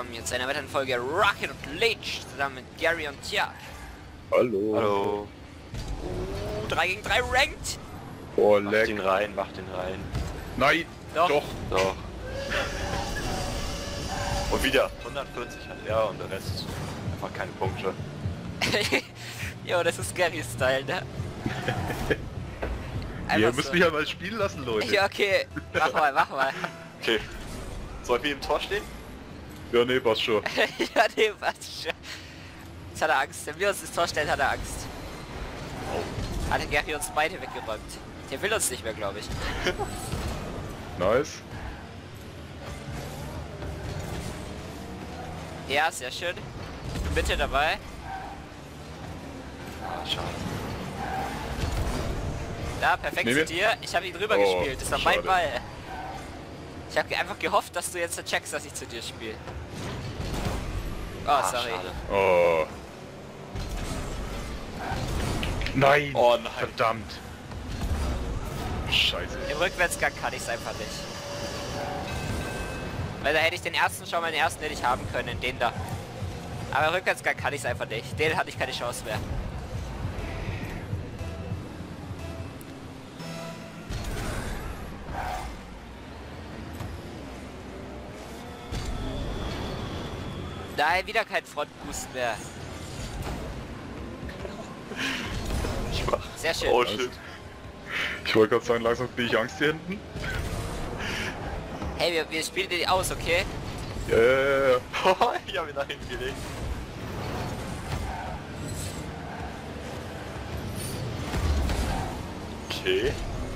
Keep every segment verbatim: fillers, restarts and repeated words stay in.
willkommen zu einer weiteren Folge Rocket und Leech zusammen mit Gary und Tja. Hallo. Hallo. Uh, drei gegen drei Ranked. Oh, Mach leck. den rein, mach den rein. Nein, Doch. doch. Doch. Und wieder hundertvierzig hat er und der Rest einfach keine Punkte. Jo, das ist Garys Style, ne? Ihr Einfach müsst so. mich ja mal spielen lassen, Leute. Ja, okay. Mach mal, mach mal. Okay. Soll ich wie im Tor stehen? Ja, nee, passt schon. Ja, nee, was schon. Jetzt hat er Angst. Wenn wir uns das Tor stellen, hat er Angst. Oh. Hat Gary uns beide weggeräumt. Der will uns nicht mehr, glaube ich. Nice. Ja, sehr schön. Ich bin bitte dabei. Ah, schade. Ja, perfekt Nee, zu wir- dir. Ich habe ihn drüber Oh, gespielt. Das war mein schade. Ball. Ich habe einfach gehofft, dass du jetzt checkst, dass ich zu dir spiele. Oh, Ah, sorry. schade. Oh. Nein. Oh nein. Verdammt. Scheiße. Im Rückwärtsgang kann ich es einfach nicht. Weil da hätte ich den ersten schon mal den ersten hätte ich haben können, den da. Aber im Rückwärtsgang kann ich es einfach nicht. Den hatte ich keine Chance mehr. Nein, wieder kein Frontboost mehr. Ich mach. Sehr schön. Oh shit. Ich wollte gerade sagen, langsam kriege ich Angst hier hinten. Hey, wir, wir spielen die aus, okay? Ja, ja, ja. Ich hab ihn da hingelegt. Okay.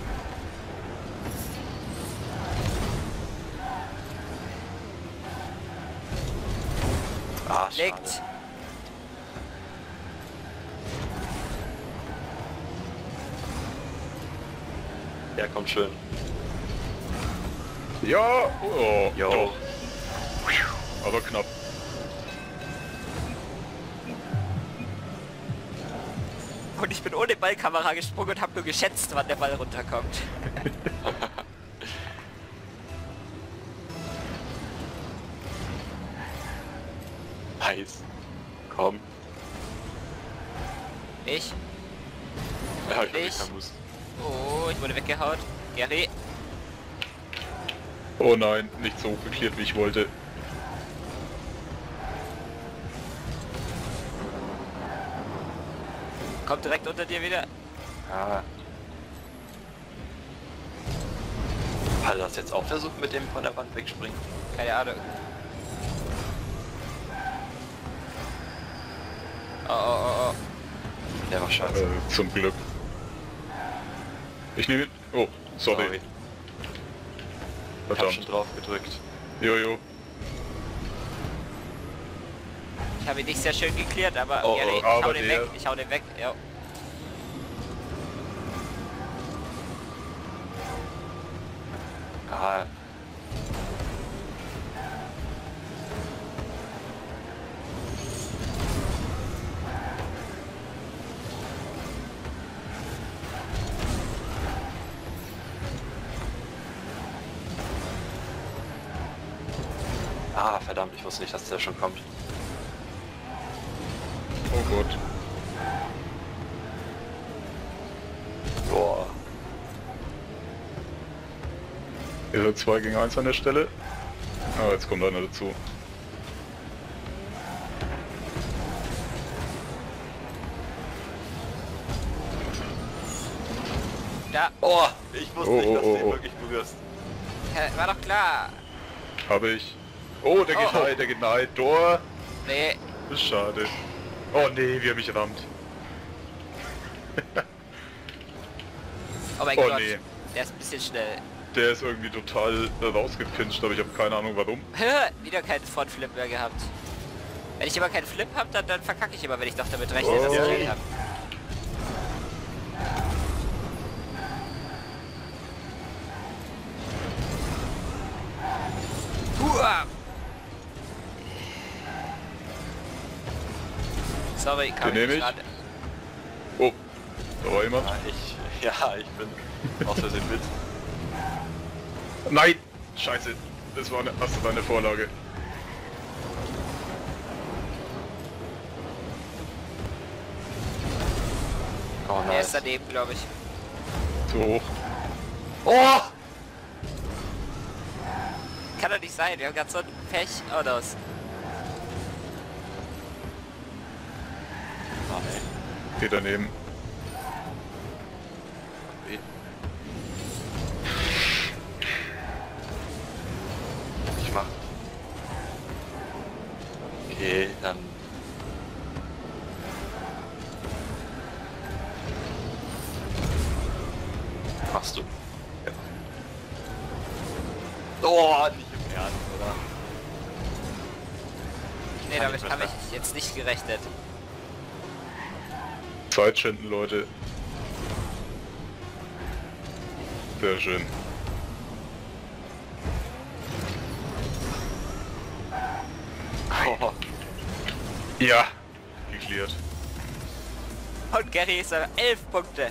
Ah, schade. Liegt. Ja, kommt schön. Ja. Oh, Jo. doch. Aber knapp. Und ich bin ohne Ballkamera gesprungen und habe nur geschätzt, wann der Ball runterkommt. Nice. Komm. Ich? Ja, ich hab Ich? nicht mehr Boost. Oh, ich wurde weggehaut. Gary. Oh nein, nicht so hochgeklärt, wie ich wollte. Kommt direkt unter dir wieder. Ah. Hat er das jetzt auch versucht mit dem von der Wand wegspringen? Keine Ahnung. Oh, oh, oh, oh. Der war scheiße. Äh, zum Glück. Ich nehme ihn. Oh, sorry. Sorry. Ich hab schon Verdammt. drauf gedrückt. Jojo. Ich habe ihn nicht sehr schön geklärt, aber Oh, Gary, oh, ich hau aber den der- weg. Ich hau den weg. Ja. Ah. Ah, verdammt, ich wusste nicht, dass der schon kommt. Oh Gott. Boah. Ihr seid zwei gegen eins an der Stelle. Ah, jetzt kommt einer dazu. Da. Oh, ich wusste Oh, nicht, dass oh, du ihn oh. wirklich berührst. Ja, war doch klar. Habe ich. Oh, der geht Oh. nahe, der geht nahe. Tor. Nee. Das ist schade. Oh nee, wie er mich rammt. Oh mein Oh Gott. nee. Der ist ein bisschen schnell. Der ist irgendwie total äh, rausgepinscht, aber ich habe keine Ahnung warum. Wieder keinen Frontflip mehr gehabt. Wenn ich immer keinen Flip habe, dann, dann verkacke ich immer, wenn ich doch damit rechne, dass ich Oh. den habe. Hua! Sorry, kam Den nehm nicht ich. ran. Oh, da war jemand. Ja, ich, ja, ich bin aus Versehen mit. Nein! Scheiße, das war eine, das war eine Vorlage. Oh Er ist nice. daneben, glaube ich. Zu hoch. Oh! Kann doch nicht sein, wir haben gerade so ein Pech-Autos. Nein. Geht daneben. Ich mach. Okay, dann. Machst du. Ja. Oh, nicht im Ernst, oder? Nee, Kann damit nicht habe mehr. ich jetzt nicht gerechnet. Zeit schinden, Leute. Sehr schön. Oh, Ja, geklärt. Und Gary ist auf elf Punkte.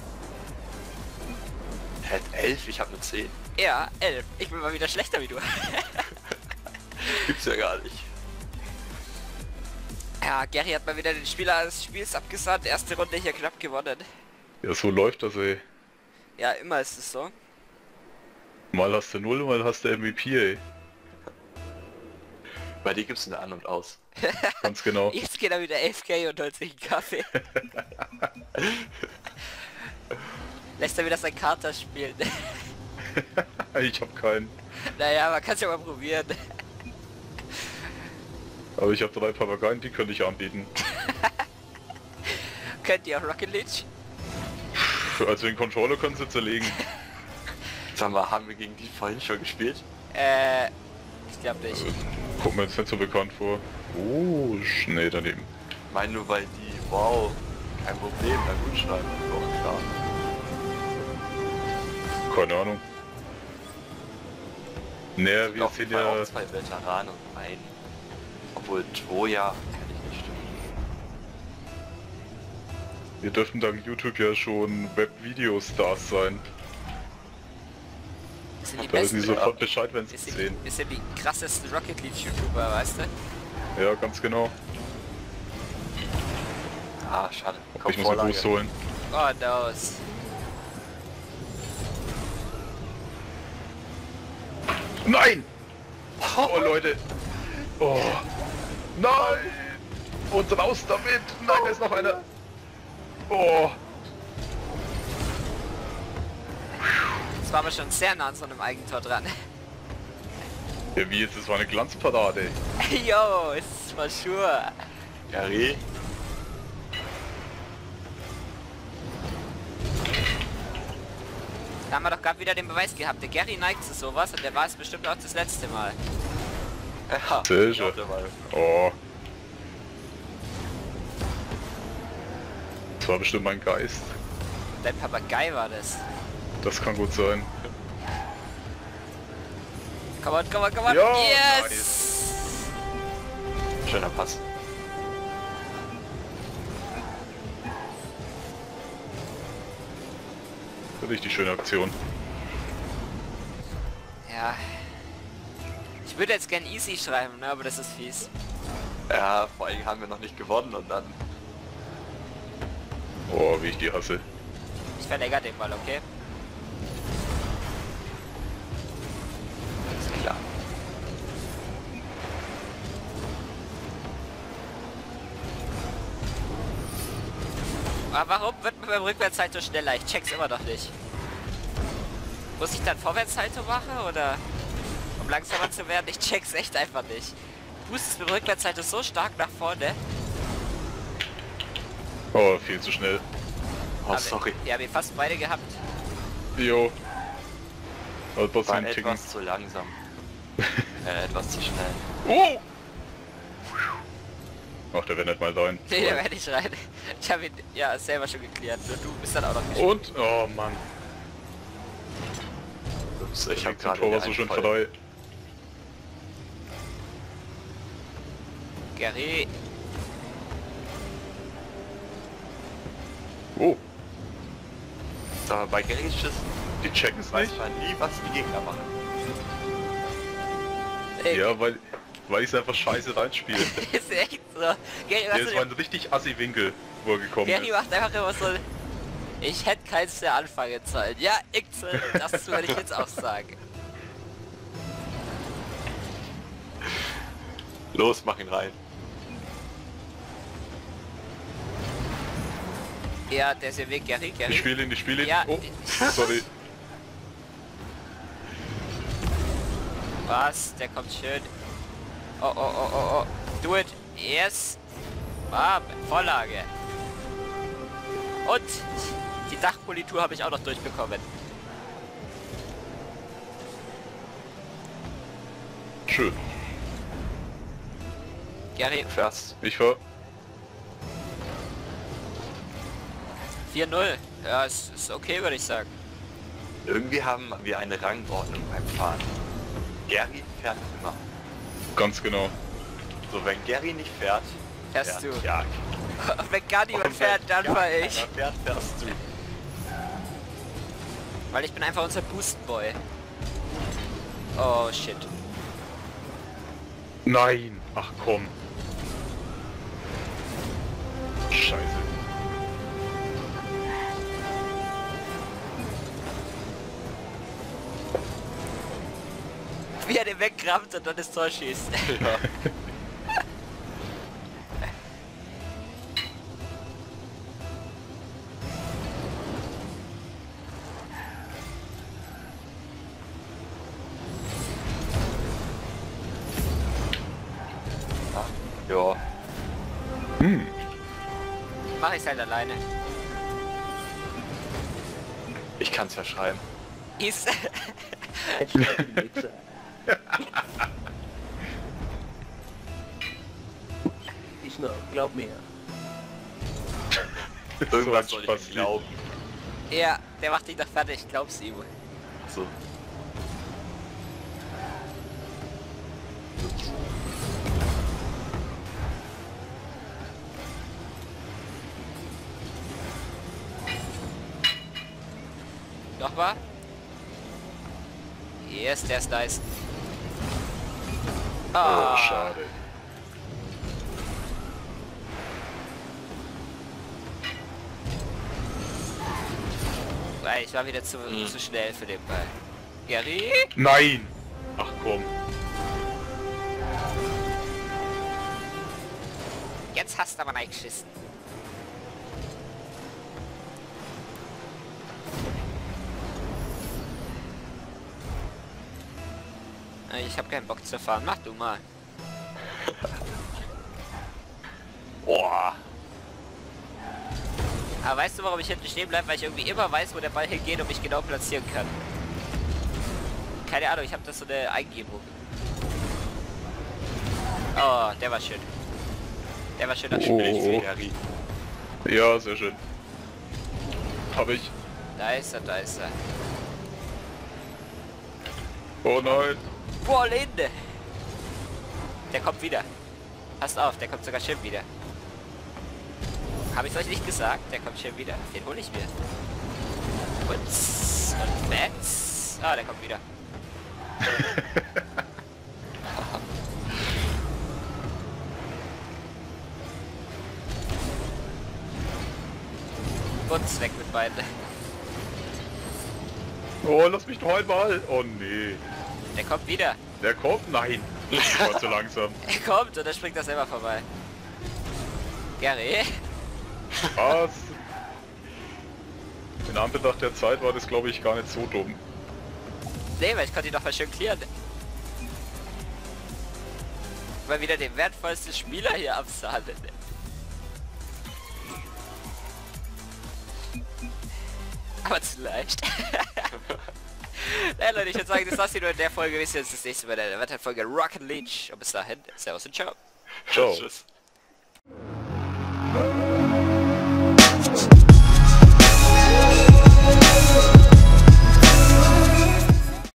Hat elf, ich habe nur zehn. Ja, elf. Ich bin mal wieder schlechter wie du. Gibt's ja gar nicht. Ja, Gary hat mal wieder den Spieler des Spiels abgesandt. Erste Runde hier knapp gewonnen. Ja, so läuft das, ey. Ja, immer ist es so. Mal hast du null, mal hast du M V P, ey. Bei dir gibt's eine An- und Aus. Ganz genau. Jetzt geht er wieder elf K und holt sich einen Kaffee. Lässt er wieder sein Kater spielen. Ich hab keinen. Naja, man kann es ja mal probieren. Aber ich habe drei Papageien, die könnte ich anbieten. Könnt ihr auch Rocket League? Also den Controller können sie zerlegen. Sag mal, haben wir gegen die vorhin schon gespielt? Äh, ich glaube nicht. Kommt mir jetzt nicht so bekannt vor. Oh, Schnee daneben. Ich meine nur, weil die, wow, kein Problem, na gut schreiben. Doch, klar. Keine Ahnung. Naja, wir Auf sind jeden Fall ja... auch zwei Veteranen und ein. Obwohl Troja kann ich nicht stimmen. Wir dürfen dank YouTube ja schon Webvideo-Stars sein. Wir sind die Da wissen die besten. sofort Bescheid, wenn sie Wir es sind, sehen. wir sind die krassesten Rocket League YouTuber, weißt du? Ja, ganz genau. Ah, schade. Ich muss einen Boost holen. Oh noes. Nein! Oh, Leute! Oh! Nein! Und raus damit! Nein, da ist noch einer! Oh! Das war aber schon sehr nah an so einem Eigentor dran. Ja, wie jetzt? Das war eine Glanzparade. Yo, ist mal sure. Gary? Da haben wir doch gerade wieder den Beweis gehabt. Der Gary neigt zu sowas und der war es bestimmt auch das letzte Mal. Ja, Sicher. ich glaub, der war- Oh! Das war bestimmt mein Geist. Dein Papagei war das. Das kann gut sein. Komm on, komm on, komm on. Ja, Yes! Schöner Pass. Richtig schöne Aktion. Ja. Ich würde jetzt gern easy schreiben, ne, aber das ist fies. Ja, vor allem haben wir noch nicht gewonnen und dann... Oh, wie ich die hasse. Ich verlängere den mal, okay? Ist klar. Aber warum wird man beim Rückwärtssalto schneller? Ich check's immer noch nicht. Muss ich dann Vorwärtssalto machen oder um langsamer zu werden? Ich check's echt einfach nicht. Du boostest beim Rückwärtssalto so stark nach vorne. Oh, viel zu schnell. Oh, Aber sorry. Wir haben ihn fast beide gehabt. Jo. Aber War trotzdem ticken. etwas zu langsam. äh, etwas zu schnell. Oh! Ach, der wäre nicht mal sein. Nee, da werde ich rein. Ich habe ihn ja selber schon geklärt. Nur du bist dann auch noch gespielt. Und? Oh Mann. Ups, Ich ich habe hab gerade Tor den so schön einen frei. Gary. Oh, Sag mal, bei Gary Schiss die checken es weiß nicht? man nie, was die Gegner machen. Ey, Ja, weil, weil ich es einfach scheiße reinspiele. ist echt so. Gary, Der was ist du mal ein richtig assi Winkel, wo er gekommen Gary ist. macht einfach immer so Ich hätte keins der anfangen sollen. Ja, Ixel, das würde ich jetzt auch sagen. Los, mach ihn rein. Ja, der ist ja weg, Gary, Gary. Ich spiele ihn, ich spiele ihn. Ja. Oh, sorry. Was? Der kommt schön. Oh, oh, oh, oh, oh. Do it. Yes. Bam. Vorlage. Und die Dachpolitur habe ich auch noch durchbekommen. Schön. Gary, Fährst. Ich fahr. vier null. Ja, es ist okay, würde ich sagen. Irgendwie haben wir eine Rangordnung beim Fahren. Gary fährt immer. Ganz genau. So, wenn Gary nicht fährt, Fährst fährt du. Jörg. Wenn gar niemand Und fährt, wenn dann Jörg fahr ich. keiner fährt, fährst du. Weil ich bin einfach unser Boost-Boy. Oh, shit. Nein. Ach komm. Scheiße. Wie er den wegkramt und dann das Tor schießt. Ja. Ja. Hm. Mach ich's halt alleine. Ich kann's ja schreiben. Ist. Ich noch, glaub mir. Irgendwas So soll ich Spaß ihm glauben. Ja, der macht dich doch fertig, glaub's ihm. So. Nochmal? Yes, der ist nice. Oh, Ah, schade. Ich war wieder zu, Mhm. zu schnell für den Ball. Gary? Nein. Ach komm. Jetzt hast du aber reingeschissen. Ich habe keinen Bock zu fahren. Mach du mal. Boah. Aber weißt du, warum ich hinten stehen bleibe? Weil ich irgendwie immer weiß, wo der Ball hingeht und mich genau platzieren kann. Keine Ahnung, ich habe das so eine Eingebung. Oh, der war schön. Der war schön. Das Oh. Spiel. Ich sehe Gary. Ja, sehr schön. Hab ich. Da ist er, da ist er. Oh nein. Boah, Linde! Der kommt wieder. Passt auf, der kommt sogar schön wieder. Habe ich euch nicht gesagt? Der kommt schön wieder. Den hole ich mir. Und, und Max. Ah, der kommt wieder. Und weg mit beiden. Oh, lass mich doch einmal. Oh nee. Der kommt wieder. Der kommt? Nein. Ich war zu langsam. Er kommt und dann springt er selber vorbei. Gary? Was? In Anbetracht der Zeit war das, glaube ich, gar nicht so dumm. Nee, weil ich konnte ihn doch mal schön clearen. Mal wieder den wertvollsten Spieler hier absahnen. Aber zu leicht. Na Leute, ich würde sagen, das war's hier nur in der Folge. Wir sehen uns das nächste Mal in der weiteren Folge Rocket League. Und bis dahin, Servus und Ciao. Ciao. Tschüss. Oh.